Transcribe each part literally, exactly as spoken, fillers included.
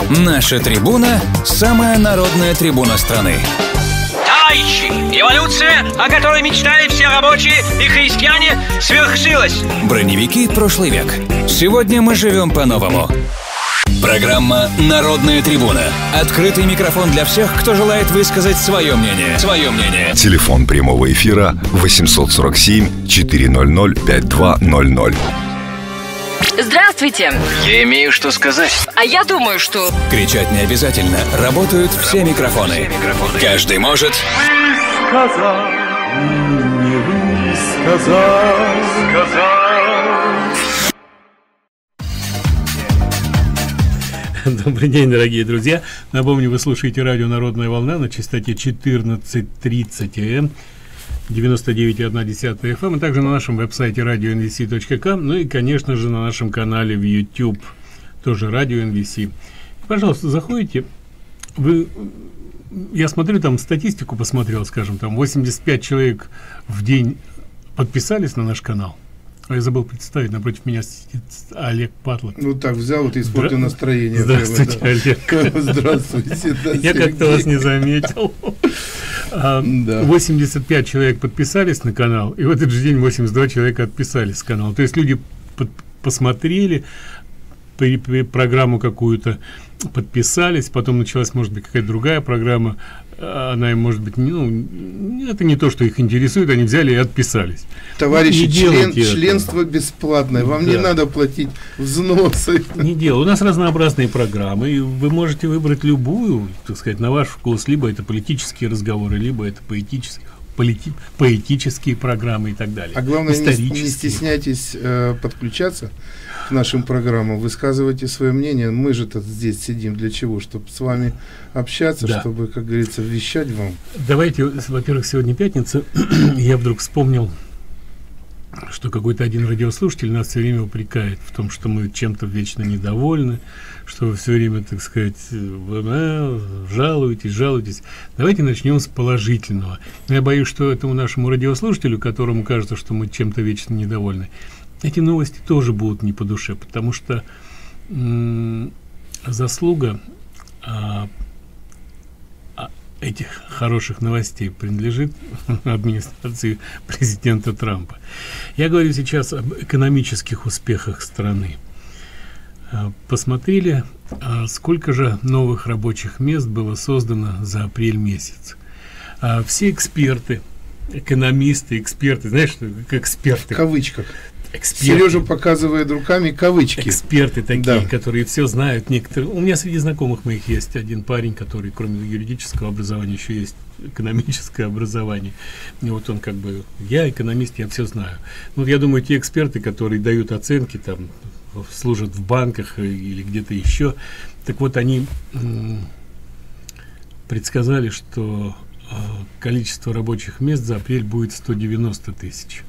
Наша трибуна – самая народная трибуна страны. Товарищи, революция, о которой мечтали все рабочие и крестьяне, свершилась. Броневики прошлый век. Сегодня мы живем по-новому. Программа «Народная трибуна». Открытый микрофон для всех, кто желает высказать свое мнение. Свое мнение. Телефон прямого эфира восемьсот сорок семь четыреста пятьдесят два ноль ноль. Здравствуйте. Я имею что сказать. А я думаю, что... Кричать не обязательно. Работают все микрофоны. Все микрофоны. Каждый может... Сказал, не высказал, сказал. Добрый день, дорогие друзья. Напомню, вы слушаете радио «Народная волна» на частоте четырнадцать тридцать АМ, девяносто девять и одна десятая эф эм, а также на нашем веб-сайте радио эн ви си точка ком, ну и, конечно же, на нашем канале в YouTube, тоже радио эн ви си. Пожалуйста, заходите. Вы, я смотрю, там статистику посмотрел, скажем, там восемьдесят пять человек в день подписались на наш канал. А я забыл представить, напротив меня сидит Олег Патлок. Ну так взял, вот и испортил Здра... настроение. Здравствуйте, прямо, да. Олег. Здравствуйте. Да, я как-то вас не заметил. восемьдесят пять человек подписались на канал, и в этот же день восемьдесят два человека отписались с канала. То есть люди посмотрели программу какую-то, подписались, потом началась, может быть, какая-то другая программа, она им, может быть, ну, это не то, что их интересует, они взяли и отписались. Товарищи, не член, членство бесплатное, вам да. не надо платить взносы. Не дело. У нас разнообразные программы, и вы можете выбрать любую, так сказать, на ваш вкус, либо это политические разговоры, либо это поэтические, полити, поэтические программы и так далее. А главное, не, не стесняйтесь э, подключаться к нашим программам, высказывайте свое мнение. Мы же тут здесь сидим для чего? Чтобы с вами общаться, да. чтобы, как говорится, вещать вам. Давайте, во-первых, сегодня пятница. Я вдруг вспомнил, что какой-то один радиослушатель нас все время упрекает в том, что мы чем-то вечно недовольны, что вы все время, так сказать, жалуетесь, жалуетесь. Давайте начнем с положительного. Я боюсь, что этому нашему радиослушателю, которому кажется, что мы чем-то вечно недовольны, эти новости тоже будут не по душе, потому что м- заслуга а, а этих хороших новостей принадлежит администрации президента Трампа. Я говорю сейчас об экономических успехах страны. А, посмотрели, а, сколько же новых рабочих мест было создано за апрель месяц. А, все эксперты, экономисты, эксперты, знаешь, как эксперты. В кавычках. Эксперты. Сережа показывает руками кавычки. Эксперты такие, да. которые все знают. Некоторые. У меня среди знакомых моих есть один парень, который кроме юридического образования еще есть экономическое образование. И вот он как бы, я экономист, я все знаю. Ну, я думаю, те эксперты, которые дают оценки, там, служат в банках или где-то еще, так вот они м- предсказали, что э, количество рабочих мест за апрель будет сто девяносто тысяч.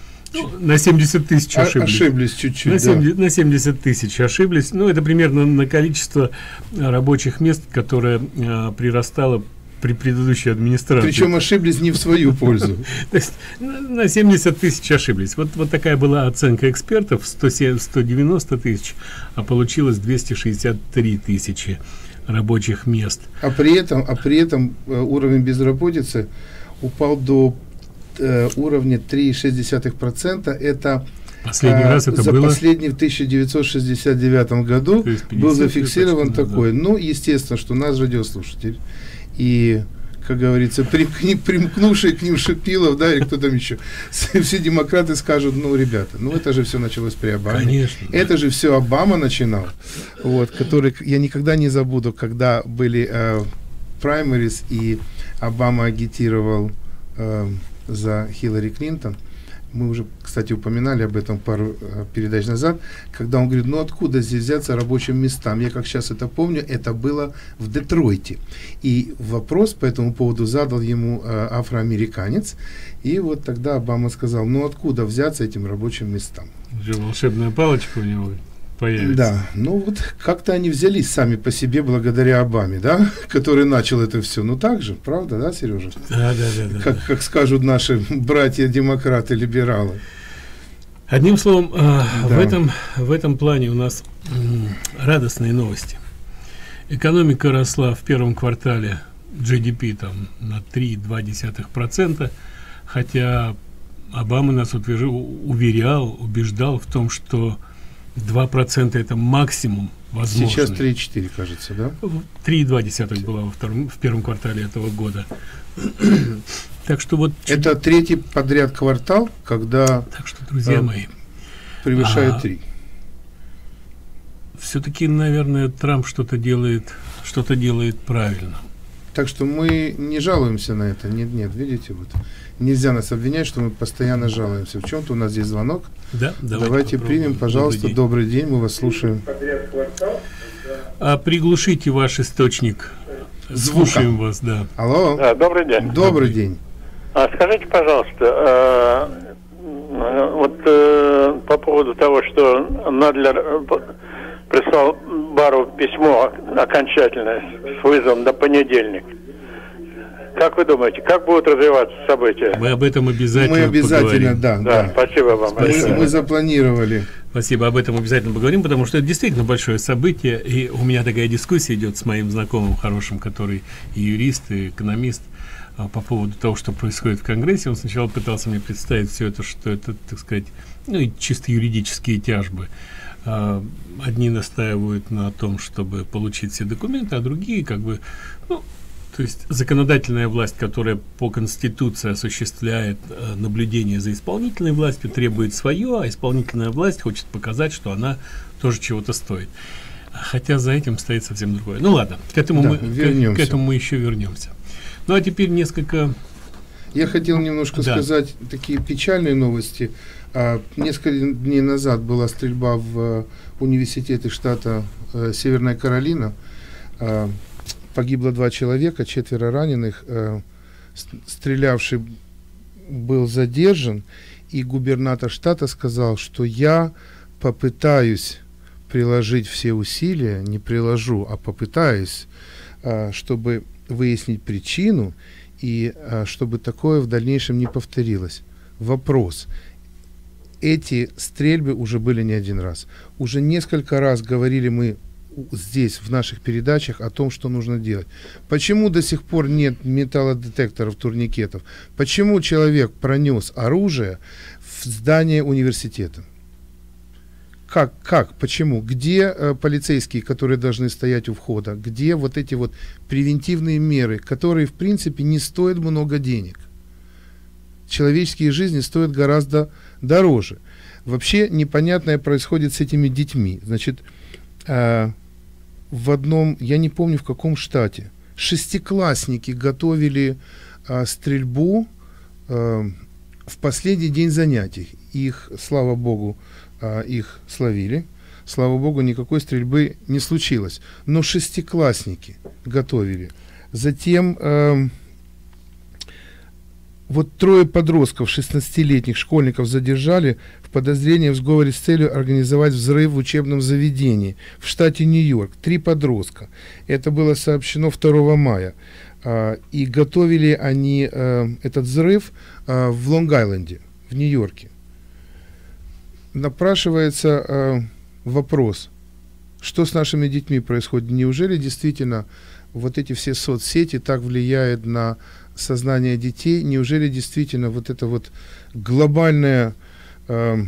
На семьдесят тысяч ошиблись. Ошиблись чуть-чуть, на, семьдесят, да. на семьдесят тысяч ошиблись. Ну, это примерно на количество рабочих мест, которое а, прирастало при предыдущей администрации. Причем ошиблись не в свою пользу. То есть на семьдесят тысяч ошиблись. Вот, вот такая была оценка экспертов, сто девяносто тысяч, а получилось двести шестьдесят три тысячи рабочих мест. А при этом, а при этом уровень безработицы упал до уровня три целых шесть десятых процента. Это последний а, раз это за было последний в тысяча девятьсот шестьдесят девятом году был зафиксирован такой. Да. Ну, естественно, что наш радиослушатель и, как говорится, примкни, примкнувший к ним Шипилов, да, или кто там еще, все демократы скажут: ну, ребята, ну это же все началось при Обаме. Конечно. Это да. же все Обама начинал, вот, который, я никогда не забуду, когда были праймерис, э, и Обама агитировал э, за Хиллари Клинтон. Мы уже, кстати, упоминали об этом пару э, передач назад, когда он говорит: ну откуда здесь взяться рабочим местам? Я как сейчас это помню, это было в Детройте. И вопрос по этому поводу задал ему э, афроамериканец. И вот тогда Обама сказал: ну откуда взяться этим рабочим местам? Уже волшебная палочка у него появится. Да, ну вот как-то они взялись сами по себе благодаря Обаме, да, который начал это все. Ну так же, правда, да, Сережа? Да, да, да. да как, да. как скажут наши братья-демократы, либералы. Одним словом, э, да. в, этом, в этом плане у нас м, радостные новости. Экономика росла в первом квартале джи ди пи там на три и две десятых процента, хотя Обама нас уверял, убеждал в том, что два процента это максимум возможный. Сейчас три и четыре, кажется, да? три и две десятых была во втором, в первом квартале этого года. Так что вот... Это третий подряд квартал, когда... Так что, друзья а, мои... Превышает а, три. Все-таки, наверное, Трамп что-то делает, что-то делает правильно. Так что мы не жалуемся на это. Нет, нет, видите, вот. Нельзя нас обвинять, что мы постоянно жалуемся. В чем-то у нас здесь звонок. Да, давайте, давайте примем, пожалуйста. Добрый день. Добрый день, мы вас слушаем. А приглушите ваш источник. Звука. Слушаем вас, да. Алло. Да, добрый день. Добрый день. А скажите, пожалуйста, э, вот э, по поводу того, что Надлер прислал Барру письмо окончательное с вызовом на понедельник. Как вы думаете, как будут развиваться события? Мы об этом обязательно Мы обязательно, поговорим. да, да. да. Спасибо вам. Спасибо. Мы, мы запланировали. Спасибо, об этом обязательно поговорим, потому что это действительно большое событие. И у меня такая дискуссия идет с моим знакомым хорошим, который и юрист, и экономист, по поводу того, что происходит в Конгрессе. Он сначала пытался мне представить все это, что это, так сказать, ну, и чисто юридические тяжбы. Одни настаивают на том, чтобы получить все документы, а другие как бы, ну, то есть законодательная власть, которая по Конституции осуществляет э, наблюдение за исполнительной властью, требует свое, а исполнительная власть хочет показать, что она тоже чего-то стоит. Хотя за этим стоит совсем другое. Ну ладно, к этому, да, мы, к, к этому мы еще вернемся. Ну а теперь несколько... Я хотел немножко да. сказать такие печальные новости. А, несколько дней назад была стрельба в а, университете штата а, Северная Каролина. А, Погибло два человека, четверо раненых. Э, стрелявший был задержан, и губернатор штата сказал, что я попытаюсь приложить все усилия, не приложу, а попытаюсь, э, чтобы выяснить причину, и э, чтобы такое в дальнейшем не повторилось. Вопрос. Эти стрельбы уже были не один раз. Уже несколько раз говорили мы здесь, в наших передачах, о том, что нужно делать. Почему до сих пор нет металлодетекторов, турникетов? Почему человек пронес оружие в здание университета? Как? Как? Почему? Где э, полицейские, которые должны стоять у входа? Где вот эти вот превентивные меры, которые, в принципе, не стоят много денег? Человеческие жизни стоят гораздо дороже. Вообще непонятное происходит с этими детьми. Значит, э, в одном, я не помню в каком штате, шестиклассники готовили э, стрельбу э, в последний день занятий. Их, слава богу, э, их словили. Слава богу, никакой стрельбы не случилось. Но шестиклассники готовили. Затем э, вот трое подростков, шестнадцатилетних школьников задержали в подозрении в сговоре с целью организовать взрыв в учебном заведении в штате Нью-Йорк. Три подростка. Это было сообщено второго мая. А, и готовили они а, этот взрыв а, в Лонг-Айленде, в Нью-Йорке. Напрашивается а, вопрос, что с нашими детьми происходит? Неужели действительно вот эти все соцсети так влияют на сознание детей? Неужели действительно вот эта вот глобальная, э,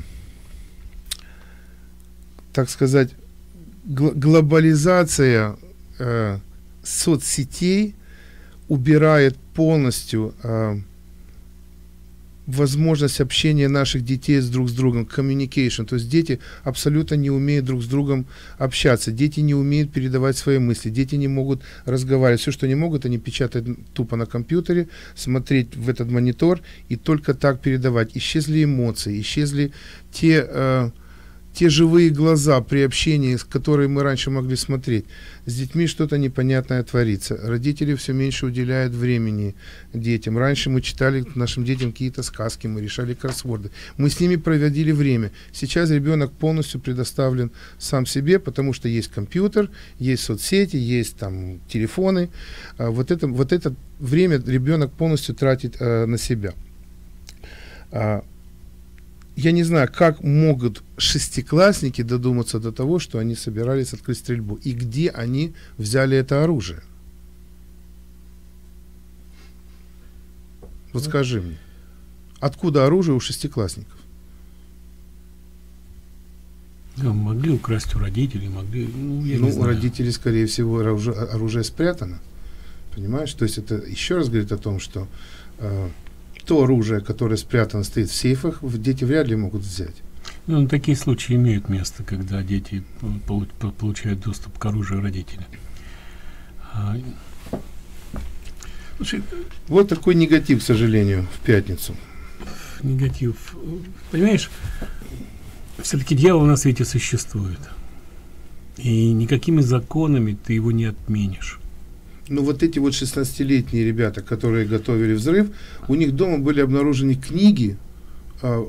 так сказать, гл- глобализация э, соцсетей убирает полностью э, возможность общения наших детей с друг с другом, communication, то есть дети абсолютно не умеют друг с другом общаться, дети не умеют передавать свои мысли, дети не могут разговаривать, все, что они могут, они печатают тупо на компьютере, смотреть в этот монитор и только так передавать. Исчезли эмоции, исчезли те, э, те живые глаза при общении, с которыми мы раньше могли смотреть. С детьми что-то непонятное творится. Родители все меньше уделяют времени детям. Раньше мы читали нашим детям какие-то сказки, мы решали кроссворды. Мы с ними проводили время. Сейчас ребенок полностью предоставлен сам себе, потому что есть компьютер, есть соцсети, есть там телефоны. А вот, это, вот это время ребенок полностью тратит а, на себя. А, я не знаю, как могут шестиклассники додуматься до того, что они собирались открыть стрельбу, и где они взяли это оружие. Вот скажи мне, откуда оружие у шестиклассников? Ну, могли украсть у родителей, могли... Ну, я ну не у знаю. родителей, скорее всего, оружие, оружие спрятано. Понимаешь? То есть это еще раз говорит о том, что э, то оружие, которое спрятано, стоит в сейфах, дети вряд ли могут взять. Ну, такие случаи имеют место, когда дети получают доступ к оружию родителей. А, слушай, вот такой негатив, к сожалению, в пятницу. Негатив. Понимаешь, все-таки дьявол на свете существует. И никакими законами ты его не отменишь. Ну, вот эти вот шестнадцатилетние ребята, которые готовили взрыв, у них дома были обнаружены книги, а,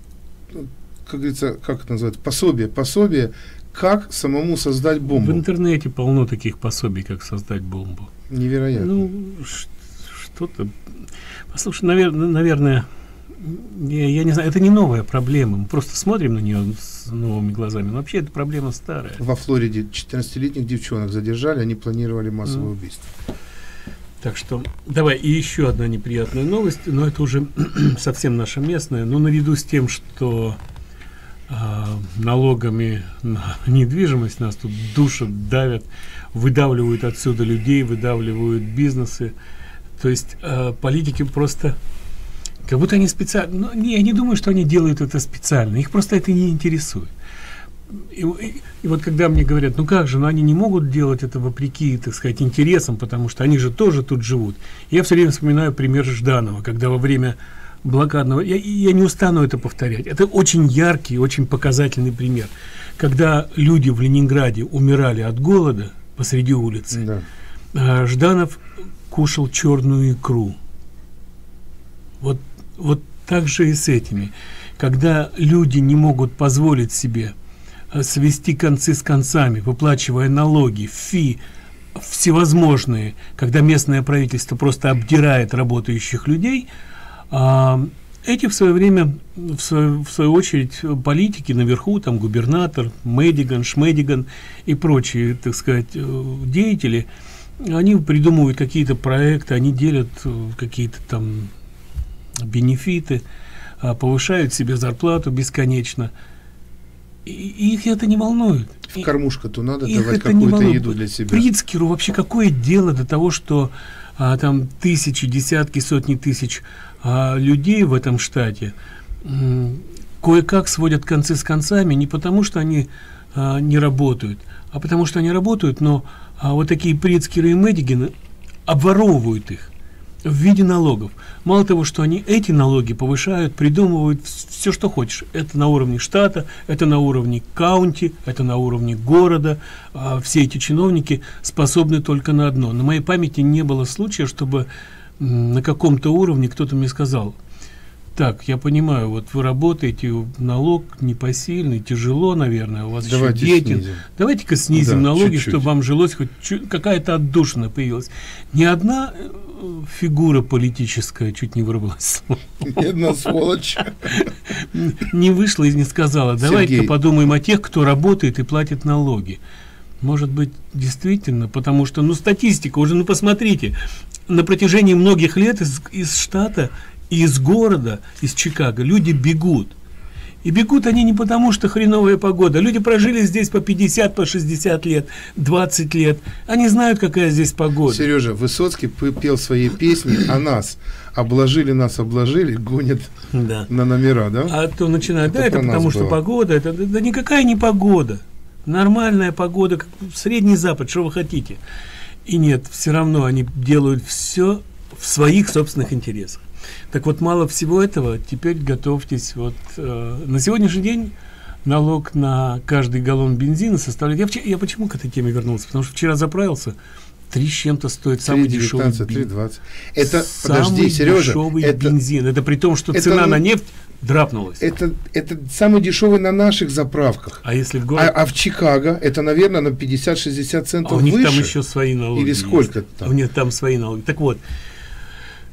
как говорится, как это называется, пособие, пособие, как самому создать бомбу. В интернете полно таких пособий, как создать бомбу. Невероятно. Ну, что-то... Послушай, наверное, наверное я, я не знаю, это не новая проблема. Мы просто смотрим на нее с новыми глазами. Но вообще, это проблема старая. Во Флориде четырнадцатилетних девчонок задержали, они планировали массовое mm. убийство. Так что, давай, и еще одна неприятная новость, но это уже совсем наша местная. Но наряду с тем, что а, налогами на недвижимость нас тут душат, давят, выдавливают отсюда людей, выдавливают бизнесы. То есть а, политики просто... Как будто они специально... Ну, не, я не думаю, что они делают это специально. Их просто это не интересует. И, и, и вот когда мне говорят, ну как же, ну они не могут делать это вопреки, так сказать, интересам, потому что они же тоже тут живут. Я все время вспоминаю пример Жданова, когда во время блокадного... Я, я не устану это повторять. Это очень яркий, очень показательный пример. Когда люди в Ленинграде умирали от голода посреди улицы, да. Жданов кушал черную икру. Вот, вот так же и с этими. Когда люди не могут позволить себе свести концы с концами, выплачивая налоги, фи, всевозможные, когда местное правительство просто обдирает работающих людей, а, эти в свое время, в свою, в свою очередь, политики наверху, там губернатор, Мэддиган, Шмэддиган и прочие, так сказать, деятели, они придумывают какие-то проекты, они делят какие-то там бенефиты, повышают себе зарплату бесконечно. И их это не волнует. В кормушку-то надо их давать какую-то еду для себя. Прицкеру вообще какое дело до того, что а, там тысячи, десятки, сотни тысяч а, людей в этом штате кое-как сводят концы с концами не потому, что они а, не работают, а потому что они работают, но а, вот такие Прицкеры и Мэддиганы обворовывают их в виде налогов. Мало того, что они эти налоги повышают, придумывают все, что хочешь. Это на уровне штата, это на уровне каунти, это на уровне города. А все эти чиновники способны только на одно. На моей памяти не было случая, чтобы на каком-то уровне кто-то мне сказал: так, я понимаю, вот вы работаете, налог непосильный, тяжело, наверное, у вас Давайте еще дети. Снизим. Давайте-ка снизим да, налоги, чуть-чуть. чтобы вам жилось, хоть какая-то отдушина появилась. Ни одна фигура политическая, чуть не вырвалась, Ни одна сволочь не вышла и не сказала: давайте-ка подумаем о тех, кто работает и платит налоги. Может быть, действительно, потому что, ну, статистика уже, ну, посмотрите, на протяжении многих лет из, из штата, из города, из Чикаго люди бегут. И бегут они не потому, что хреновая погода. Люди прожили здесь по пятьдесят, по шестьдесят лет, двадцать лет. Они знают, какая здесь погода. Сережа, Высоцкий пел свои песни о нас. Обложили нас, обложили, гонят да. на номера, да? А то начинают, это да, это потому что было. Погода. Это, да никакая не погода. Нормальная погода, как Средний Запад, что вы хотите. И нет, все равно они делают все в своих собственных интересах. Так вот, мало всего этого, теперь готовьтесь. Вот э, на сегодняшний день налог на каждый галлон бензина составляет... Я, вчера, я почему к этой теме вернулся? Потому что вчера заправился, три с чем-то стоит самый дешевый бензин. три двадцать. Это, самый подожди, Сережа, дешевый это, бензин. Это при том, что это, цена на нефть драпнулась. Это, это самый дешевый на наших заправках. А если в город... А, а в Чикаго это, наверное, на пятьдесят-шестьдесят центов а у них выше. там еще свои налоги. Или сколько там? У них там свои налоги. Так вот,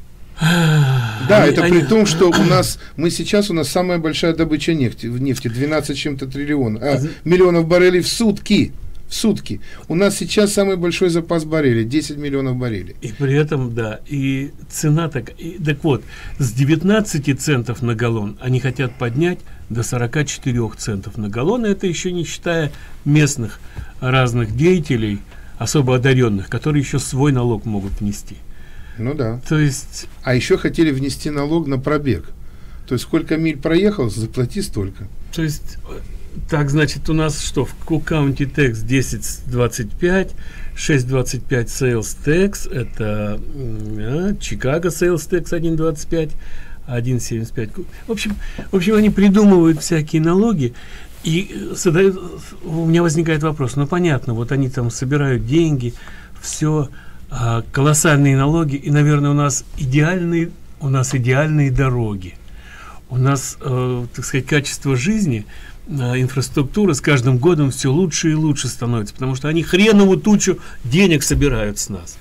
Да, они, это они... при том, что у нас, мы сейчас, у нас самая большая добыча нефти, в нефти двенадцать чем-то триллионов, а, миллионов баррелей в сутки. В сутки. У нас сейчас самый большой запас баррелей, десять миллионов баррелей. И при этом, да, и цена так, и, так вот, с девятнадцати центов на галлон они хотят поднять до сорока четырёх центов на галлон, и это еще не считая местных разных деятелей, особо одаренных, которые еще свой налог могут внести. Ну да. То есть... А еще хотели внести налог на пробег. То есть сколько миль проехал, заплати столько. То есть... Так, значит, у нас что? В Cook County Tax десять двадцать пять, шесть двадцать пять Sales Tax, это а, Chicago Sales Tax один двадцать пять, один семьдесят пять. В общем, в общем, они придумывают всякие налоги, и задают, у меня возникает вопрос, ну понятно, вот они там собирают деньги, все, а, колоссальные налоги, и, наверное, у нас идеальные, у нас идеальные дороги, у нас, э, так сказать, качество жизни, инфраструктура с каждым годом все лучше и лучше становится, потому что они хреновую тучу денег собирают с нас.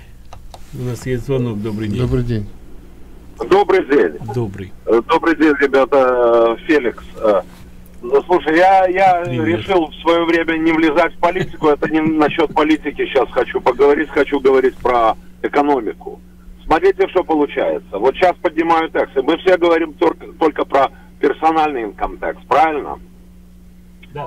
У нас есть звонок. Добрый день. Добрый день. Добрый день. Добрый. Добрый день, ребята. Феликс. Ну, слушай, я, я решил в свое время не влезать в политику. Это не насчет политики сейчас хочу поговорить. Хочу говорить про экономику. Смотрите, что получается. Вот сейчас поднимают таксы. Мы все говорим только, только про персональный income tax, правильно? Да.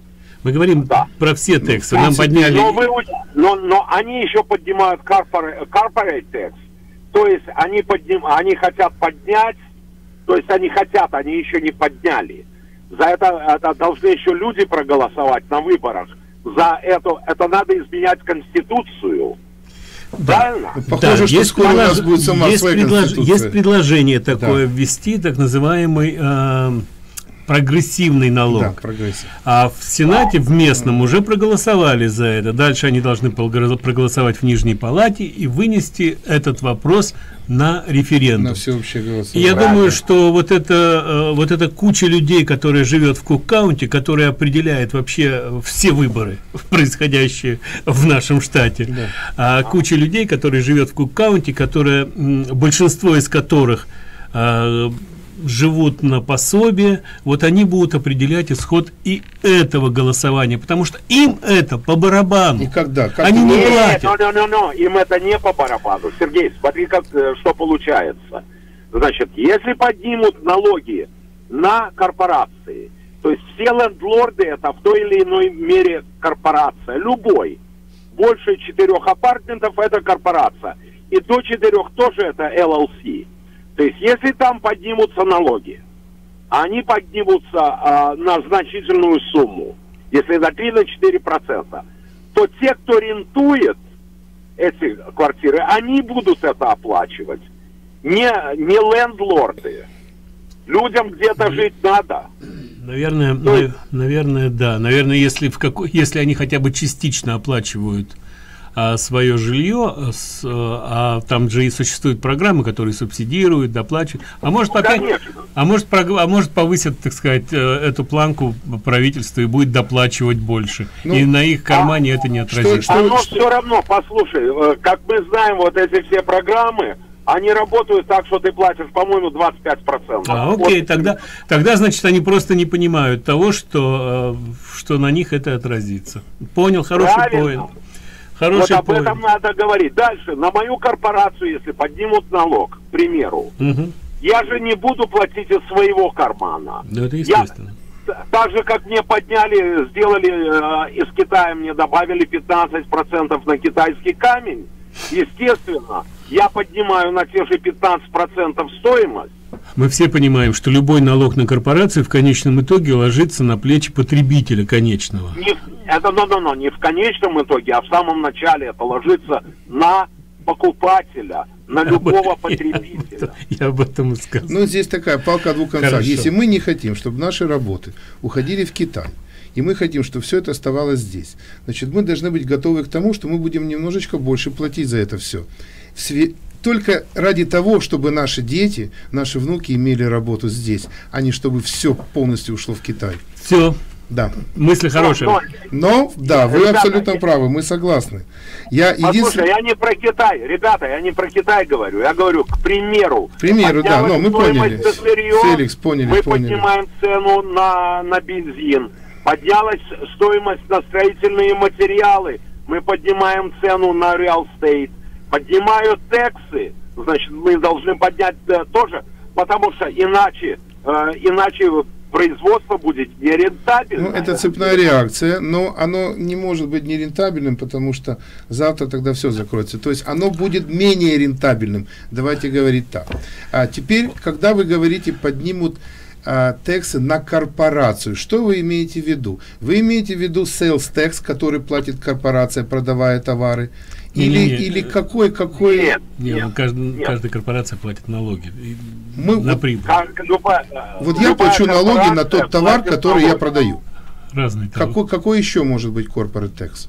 Мы говорим да. про все тексы. Нам подняли. Но, вы, но, но они еще поднимают corporate, corporate tax. То есть они, подним, они хотят поднять, то есть они хотят, они еще не подняли. За это, это должны еще люди проголосовать на выборах. За это, это надо изменять Конституцию. Да. Правильно? Похоже, да, что есть, скоро предлож... у нас будет сама есть, своя предлож... Конституция. есть предложение такое да. ввести, так называемый э, прогрессивный налог. Да, прогрессив. А в Сенате, в местном, уже проголосовали за это. Дальше они должны проголосовать в Нижней Палате и вынести этот вопрос на референдум. На всеобщее голосование. И я думаю, что вот это, вот эта куча людей, которая живет в Кук-Каунти, которая определяет вообще все выборы, происходящие в нашем штате, да. а куча людей, которые живет в Кук-Каунти, которые, большинство из которых а, живут на пособие, вот они будут определять исход и этого голосования, потому что им это по барабану. И когда? Как они не платят. Но, но, но, но, им это не по барабану. Сергей, смотри, как, что получается. Значит, если поднимут налоги на корпорации, то есть все лендлорды это в той или иной мере корпорация, любой. Больше четырех апартментов это корпорация. И до четырех тоже это эл эл си. То есть, если там поднимутся налоги, они поднимутся а, на значительную сумму, если на три-четыре процента, то те, кто рентует эти квартиры, они будут это оплачивать. Не, не лендлорды. Людям где-то жить надо. Наверное, То есть, на, наверное, да. Наверное, если, в какой, если они хотя бы частично оплачивают а, свое жилье, с, а там же и существуют программы, которые субсидируют, доплачивают, а может, опять, а может, а может повысят, так сказать, эту планку правительства и будет доплачивать больше, ну, и на их кармане а, это не отразится. Что, оно что, все равно, послушай, как мы знаем, вот эти все программы, они работают так, что ты платишь, по-моему, двадцать пять процентов. А, окей, вот. тогда, тогда, значит, они просто не понимают того, что, что на них это отразится. Понял, хороший поинт. Хороший вот об point. этом надо говорить. Дальше, на мою корпорацию, если поднимут налог, к примеру, угу. я же не буду платить из своего кармана. Да, это естественно. Я, так же, как мне подняли, сделали э, из Китая, мне добавили пятнадцать процентов на китайский камень, естественно, я поднимаю на те же пятнадцать процентов стоимость. Мы все понимаем, что любой налог на корпорацию в конечном итоге ложится на плечи потребителя конечного. Не, это но, но, но, не в конечном итоге, а в самом начале это ложится на покупателя, на любого потребителя. Я об этом и сказал. Ну, здесь такая палка о двух концах. Если мы не хотим, чтобы наши работы уходили в Китай, и мы хотим, чтобы все это оставалось здесь, значит, мы должны быть готовы к тому, что мы будем немножечко больше платить за это все. Только ради того, чтобы наши дети, наши внуки имели работу здесь, а не чтобы все полностью ушло в Китай. Все. Да. Мысли хорошие. Но, Но, да, вы ребята, абсолютно правы, мы согласны. Я Послушай, единственное... я не про Китай, ребята, я не про Китай говорю, я говорю, к примеру. К примеру, да, но мы поняли. На сырье, Феликс, поняли, мы поняли. поднимаем цену на, на бензин. Поднялась стоимость на строительные материалы, мы поднимаем цену на real estate. Поднимают тексы, значит, мы должны поднять да, тоже, потому что иначе, э, иначе производство будет нерентабельным. Ну, это цепная реакция, но оно не может быть нерентабельным, потому что завтра тогда все закроется. То есть оно будет менее рентабельным. Давайте говорить так. А теперь, когда вы говорите, поднимут а, тексы на корпорацию, что вы имеете в виду? Вы имеете в виду sales tax, который платит корпорация, продавая товары? Или, не, не, или какой, какой... Нет, нет, нет, ну, каждый, нет. каждая корпорация платит налоги Мы, на вот, прибыль. Как любая, вот я любая плачу налоги на тот товар, платит который налоги. я продаю. Разные товары. Какой, какой еще может быть corporate tax?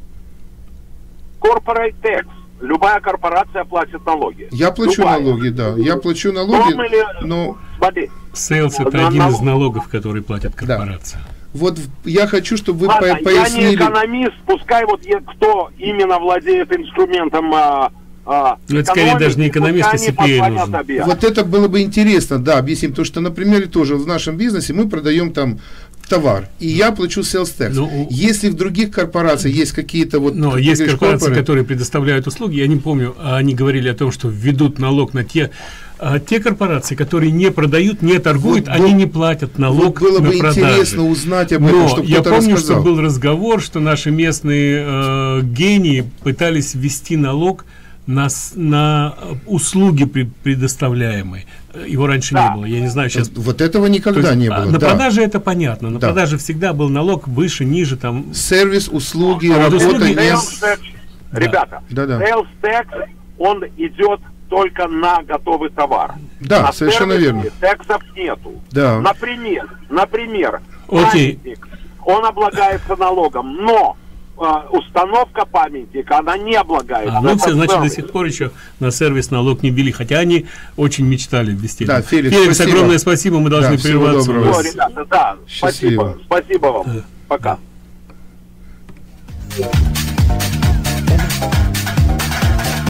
Corporate tax. Любая корпорация платит налоги. Я плачу Любая. налоги, да. Я плачу налоги, Том или- но Смотри, Сейлс это На- один на- из налогов, который платит корпорация. вот в- я хочу, чтобы вы ладно, по- я не пояснили. экономист, пускай вот е- кто именно владеет инструментом а, а, Ну, это скорее экономики, даже не экономист, пускай а они си пи эй позвонят нужен. объявят. Вот это было бы интересно, да, объяснить. Потому что, например, тоже в нашем бизнесе мы продаем там товар, и я плачу sales tax. Ну, Если в других корпорациях есть какие-то вот... Но как есть ты говоришь, корпорации, corporate, которые предоставляют услуги, я не помню, они говорили о том, что введут налог на те, а те корпорации, которые не продают, не торгуют, Вот они был- не платят налог вот было на бы продажи. интересно узнать об этом, Но чтобы я кто-то помню, рассказал. что был разговор, что наши местные э, гении пытались ввести налог на, с- на услуги при- предоставляемые. Его раньше Да. не было, я не знаю сейчас. Вот этого никогда То есть, не а, было. на да. продаже это понятно, на Да. продаже всегда был налог выше, ниже, там. Сервис, услуги, А вот работа услуги не... Sales tax, Да. ребята, Да-да. sales tax, он идет только на готовый товар. Да, на совершенно сервисе верно. тексов нету. Да. Например, например, Окей. памятник, он облагается налогом, но а, установка памятника, она не облагается. А, ну Это все, значит, целый. до сих пор еще на сервис налог не ввели, хотя они очень мечтали ввести. Да, Феликс, Феликс, спасибо. огромное спасибо, мы должны Да, всего прерваться. доброго. Всё, ребята, да, Счастливо. спасибо, спасибо вам. Пока.